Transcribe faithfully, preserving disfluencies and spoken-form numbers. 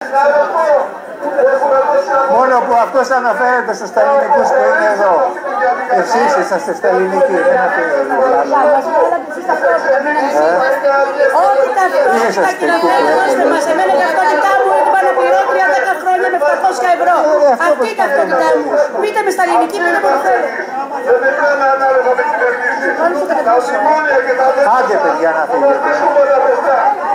Μόνο που αυτός αναφέρεται στους σταλινικούς που είναι εδώ. Εσείς είσαστε σταλινικοί, δεν αφήνετε. Ό,τι ταυτότητα δώστε μας, εμένα η ταυτότητά μου την πάνε να πληρώνω τριάντα χρόνια με επτακόσια ευρώ. Αυτή η ταυτότητά μου. Πείτε με σταλινική, πείτε με το θέλω. Άντε παιδιά να φύγετε.